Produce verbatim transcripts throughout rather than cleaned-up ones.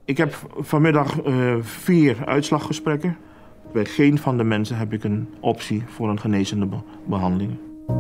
Ik heb vanmiddag uh, vier uitslaggesprekken. Bij geen van de mensen heb ik een optie voor een genezende be- behandeling.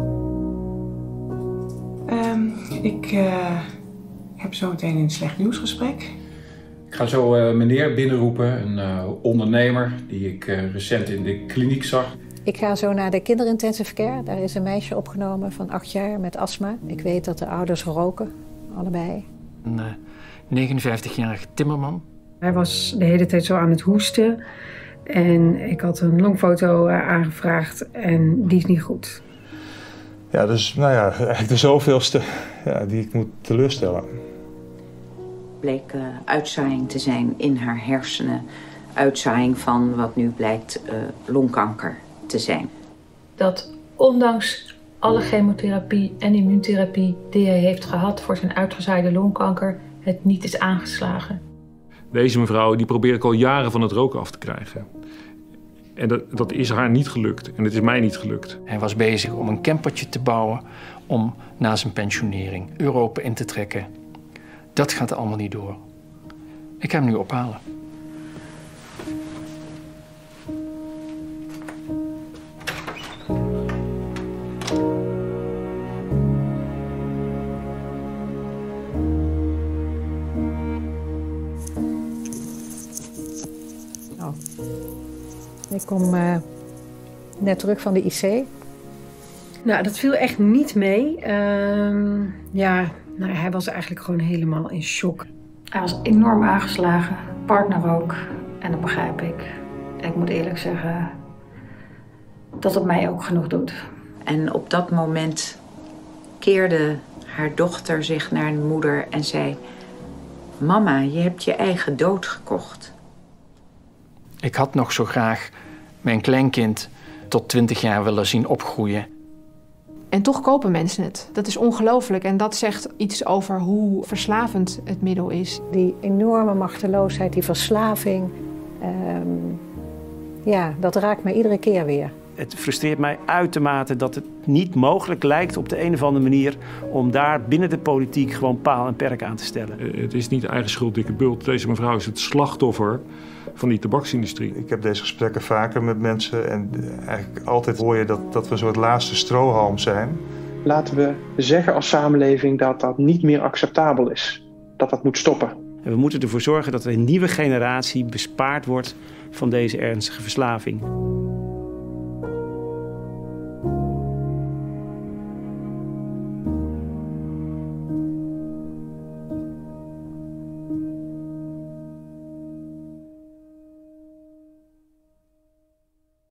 Um, ik uh, heb zo meteen een slecht nieuwsgesprek. Ik ga zo uh, meneer binnenroepen, een uh, ondernemer die ik uh, recent in de kliniek zag. Ik ga zo naar de kinderintensive care. Daar is een meisje opgenomen van acht jaar met astma. Ik weet dat de ouders roken, allebei. Een uh, negenenvijftigjarige timmerman. Hij was de hele tijd zo aan het hoesten. En ik had een longfoto uh, aangevraagd en die is niet goed. Ja, dus nou ja, eigenlijk de zoveelste ja, die ik moet teleurstellen. Bleek uh, uitzaaiing te zijn in haar hersenen. Uitzaaiing van wat nu blijkt uh, longkanker te zijn. Dat ondanks alle chemotherapie en immuuntherapie die hij heeft gehad voor zijn uitgezaaide longkanker, het niet is aangeslagen. Deze mevrouw die probeer ik al jaren van het roken af te krijgen. En dat, dat is haar niet gelukt. En het is mij niet gelukt. Hij was bezig om een campertje te bouwen om na zijn pensionering Europa in te trekken. Dat gaat allemaal niet door. Ik ga hem nu ophalen. Oh. Ik kom uh, net terug van de I C. Nou, dat viel echt niet mee. Uh, ja, nou, hij was eigenlijk gewoon helemaal in shock. Hij was enorm aangeslagen, partner ook. En dat begrijp ik. En ik moet eerlijk zeggen dat het mij ook genoeg doet. En op dat moment keerde haar dochter zich naar de moeder en zei: Mama, je hebt je eigen dood gekocht. Ik had nog zo graag mijn kleinkind tot twintig jaar willen zien opgroeien. En toch kopen mensen het. Dat is ongelooflijk en dat zegt iets over hoe verslavend het middel is. Die enorme machteloosheid, die verslaving, um, ja, dat raakt mij iedere keer weer. Het frustreert mij uitermate dat het niet mogelijk lijkt op de een of andere manier om daar binnen de politiek gewoon paal en perk aan te stellen. Uh, het is niet eigen schuld, dikke bult. Deze mevrouw is het slachtoffer van die tabaksindustrie. Ik heb deze gesprekken vaker met mensen en eigenlijk altijd hoor je dat, dat we een soort laatste strohalm zijn. Laten we zeggen als samenleving dat dat niet meer acceptabel is. Dat dat moet stoppen. En we moeten ervoor zorgen dat er een nieuwe generatie bespaard wordt van deze ernstige verslaving.